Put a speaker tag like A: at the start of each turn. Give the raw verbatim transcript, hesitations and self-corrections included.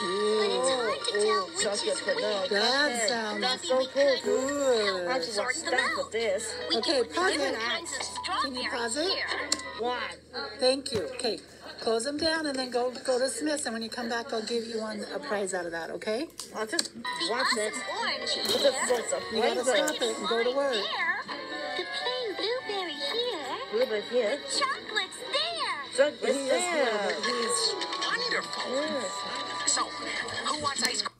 A: but it's hard to tell which is which.
B: That sounds
A: Maybe
C: so
A: we
C: cool.
A: could
B: good.
C: I
A: help
C: just want
A: sort them
C: stuff
A: out.
C: with this.
A: We
B: Okay,
A: can put
B: pause
A: different
B: it.
A: kinds of
B: Can you
A: strawberries
B: pause it?
A: here.
C: What?
B: Thank you. Okay, close them down and then go go to Smith's. And when you come back, I'll give you one a prize out of that. Okay?
C: I'll just
A: The
C: watch it.
A: awesome orange
C: With
A: here.
C: the sorts of
B: You gotta
C: flavors.
B: stop it and go to work.
A: There. The plain blueberry here.
C: Blueberry here.
A: Chocolate's there.
C: Chocolate
B: He is, yeah,
C: there.
B: but he's
D: Wonderful.
C: Yes.
D: So, who wants ice cream?